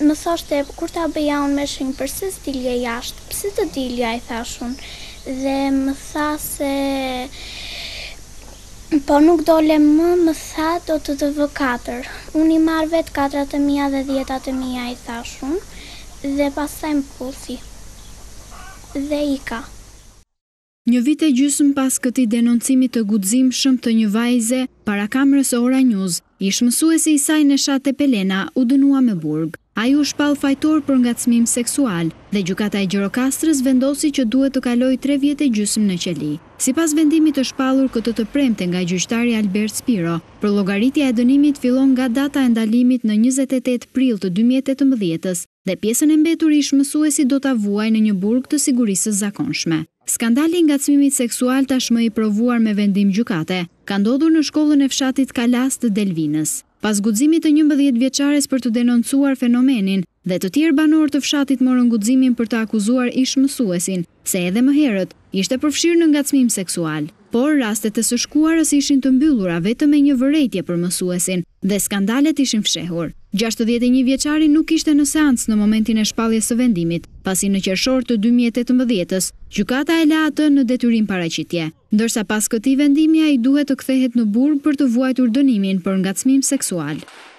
më thoshte, kur ta bëja unë me shenjë, përse s'dilje jashtë, pse të dilja, i thash unë, dhe më tha se po nuk dole më tha do të vë 4. Unë i marrë vetë 4 e mia dhe 10 e mia, i thash unë, dhe pastaj më puthi. Dhe i ka. Një vit e gjysmë pas këtij denoncimi të guximshëm të një vajze para kamerës Ora News, ish mësuesi i saj Neshat Pelena u dënua me burg. Ai u shpall fajtor për ngacmim seksual dhe gjykata e Gjirokastrës vendosi që duhet të kalojë 3 vjet e gjysmë në qeli. Sipas vendimit të shpallur këtë të premte nga gjyqtari Albert Spiro, përllogaritja e dënimit fillon nga data e ndalimit në 28 prill të 2018-s dhe pjesën e mbetur ish mësuesi do ta vuajë në një burg të sigurisë së zakonshme. Skandali i ngacmimit seksual tashmë i provuar me vendim gjykate ka ndodhur në shkollën e fshatit Kalas të Delvinës. Pas guximit të 11 vjeçares për të denoncuar fenomenin dhe të tjerë banorë të fshatit morën guximin për të akuzuar ish mësuesin se edhe më herët ishte përfshirë në ngacmim seksual. Por rastet e së shkuarës ishin të mbyllura vetëm me një vërejtje për mësuesin dhe skandalet ishin fshehur. 61 vjeçari nuk ishte në seancë në momentin e shpalljes së vendimit, pasi në qershor të 2018-s, gjykata e la atë në detyrim paraqitje, ndërsa pas këtij vendimi ai duhet të kthehet në burg për të vuajtur dënimin për ngacmim seksual.